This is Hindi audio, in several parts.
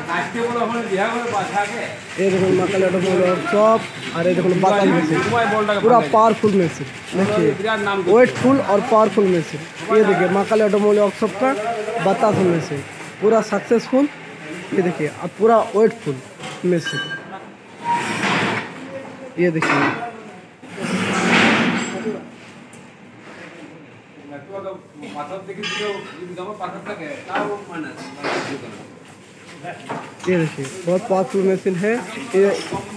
ये देखो महाकाल ऑटोमोबाइल वर्कशॉप और ये देखो बतास मशीन पूरा पावरफुल मशीन देखिए वेटफुल और पावरफुल मशीन। ये देखिए महाकाल ऑटोमोबाइल वर्कशॉप का बतास मशीन पूरा सक्सेसफुल। ये देखिए अब पूरा वेटफुल मशीन। ये देखिए ये देखिए बहुत पावरफुल मशीन है। ये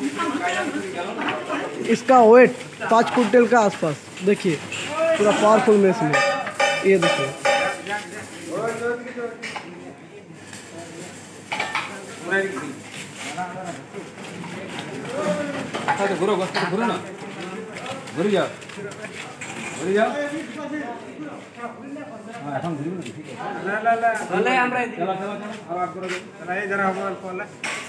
इसका वेट 5 कुंटल का आसपास। देखिए पूरा पावरफुल मशीन है। ये देखिए घुरो ना घुरी जाओ এখন ঘুরি না ঠিক আছে চলে আমরা চলো আবার করে চলো এই যারা মোবাইল ফোন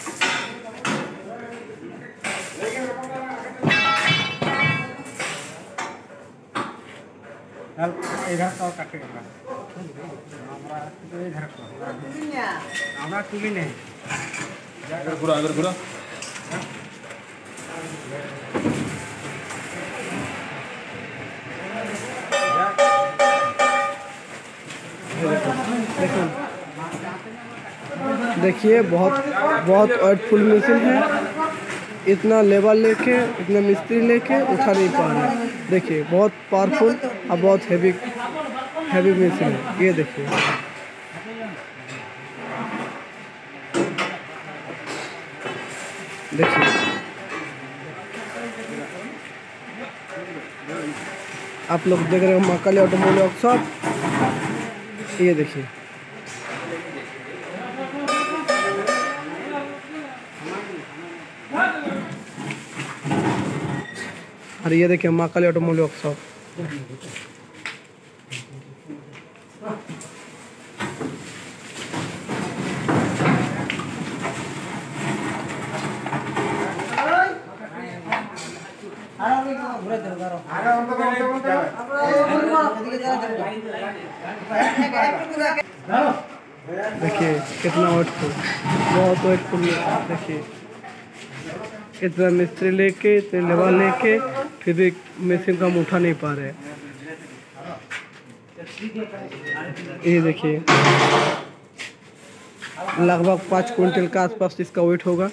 চল এই ঘর তো কাটে আমরা এই ঘর আমরা তুলি নেই ঘুরো আগে ঘুরো देखिए बहुत वेटफुल मशीन है। इतना लेबर लेके इतना मिस्त्री लेके उठा नहीं पा रहे। देखिए बहुत पावरफुल और बहुत हैवी मशीन है। ये देखिए आप लोग देख रहे हो महाकाल ऑटोमोबाइल वर्कशॉप। ये देखिए और ये देखिए महाकाल ऑटोमोबाइल वर्कशॉप। देखिए कितना वेटफुल बहुत वेटफुल। देखिए इतना मिस्त्री लेके इतने लेबर लेके फिर भी मशीन का हम उठा नहीं पा रहे। ये देखिए लगभग 5 कुंटल का आसपास इसका वेट होगा।